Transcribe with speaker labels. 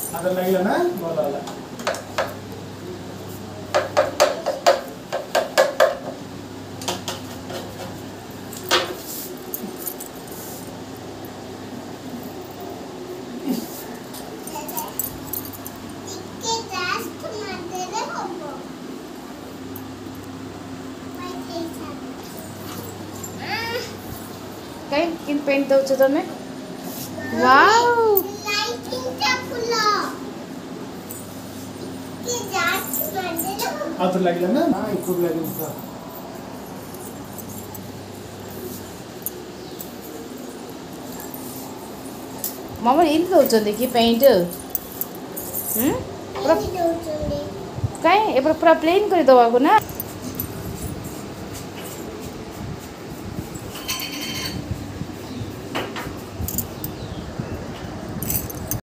Speaker 1: हाथ लगे ना भल है
Speaker 2: कहीं किन पेंट दो तुम्हें वाओ
Speaker 1: हाथ लगे ना हाँ खूब लगे
Speaker 2: मामा इन दौरान कि पेंट पूरा कहीं पूरा प्लेन कर दवा को ना